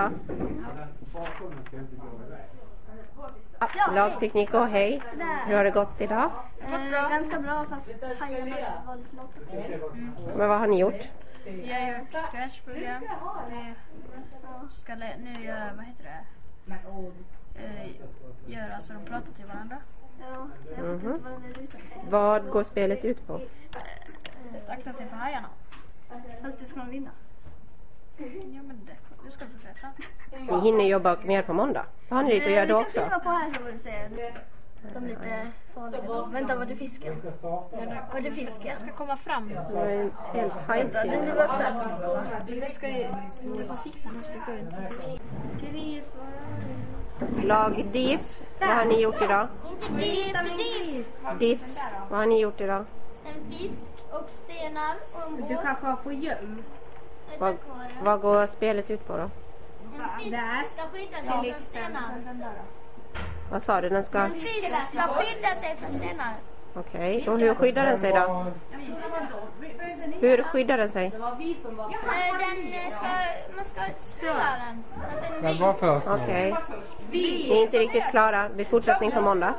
idag? Lagteknik och hej. Hur har det gått idag? Ganska bra, fast hajarna var lite lotta. Men vad har ni gjort? Jag har gjort scratchprogram. Vi ska nu göra, vad heter det? Göra så de pratar till varandra. Ja, jag vet inte vad den är ute efter. Vad går spelet ut på? Akta sig för hajarna. Fast det ska de vinna. Ja, men det ska du fortsätta. Ni hinner jobba mer på måndag. Vad har ni lite att göra då också? Jag kan filma på här så vill säga. De är lite farliga. Vänta, var det fisken? Var det fisken? Jag ska komma fram. Det är en helt hajstil. Den blir öppnad. Vi ska ju fixa och stryka ut. Gris. Lag DIF. Vad har ni gjort idag? Inte DIF. DIF. Vad har ni gjort idag? En fisk och stenar och en båt. Du kanske har på göm. Vad går spelet ut på då? En fisk ska skydda sig från stenar. Vad sa du? Den ska... En fisk ska skydda sig från stenar. Okej. Och hur skyddar den sig då? Hur skyddar den sig? Man ska slå den. Så att den Men vad först? Okej. Ni är inte riktigt klara. Det blir fortsättning på måndag.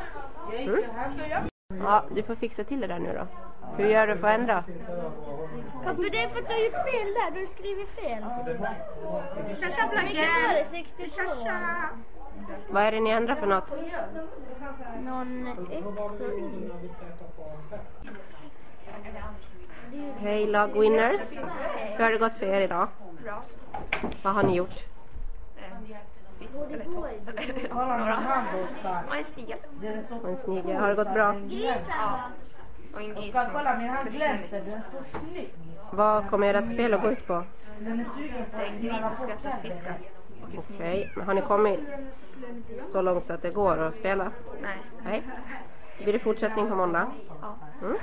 Ja, du får fixa till det där nu då. Hur gör du för att ändra? För det är för att du har gjort fel där. Du har skrivit fel. Vilket var det? 62? Vad är det ni ändrar för något? Någon X och Y. Hej lag winners. Hur har det gått för er idag? Bra. Vad har ni gjort? Fisk eller två. Och en snigel. Och en snigel. Har det gått bra? Och en gris. Vad kommer ert spel att gå ut på? Det är en gris som ska äta fiskar. Okej. Men har ni kommit så långt så att det går att spela? Nej. Blir det fortsättning på måndag? Ja.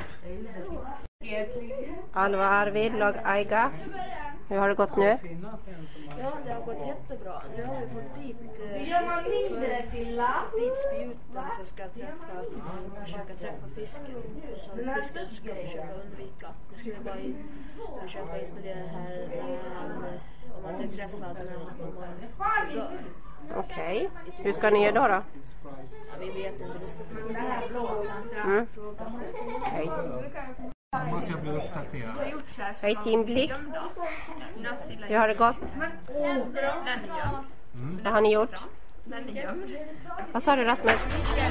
Alva Arvid, lag Aiga. Hur har det gått nu? Ja, det har gått jättebra. Nu har vi fått dit spjuten som ska försöka träffa fisken. Så fisken ska försöka undvika. Nu ska vi bara försöka installera det här om man blir träffad när man dör. Okej. Hur ska ni göra då? Ja, vi vet inte, vi ska fråga. Okej. Måste jag bli uppdaterad? Hej Team Blixt. Hur har det gått? Vad har ni gjort? Vad sa du Rasmus?